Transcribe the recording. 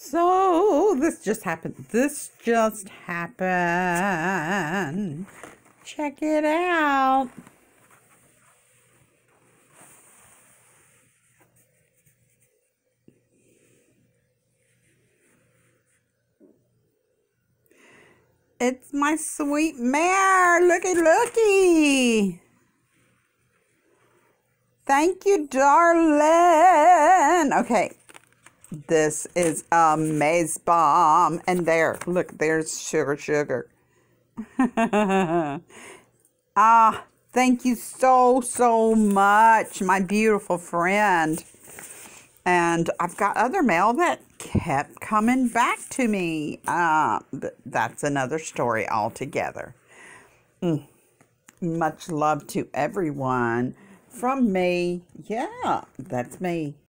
So this just happened. This just happened. Check it out. It's my sweet mare. Looky. Thank you, darling. Okay. This is a Maze Bomb. And there, look, there's Sugar. Thank you so much, my beautiful friend. And I've got other mail that kept coming back to me. But that's another story altogether. Much love to everyone from me. Yeah, that's me.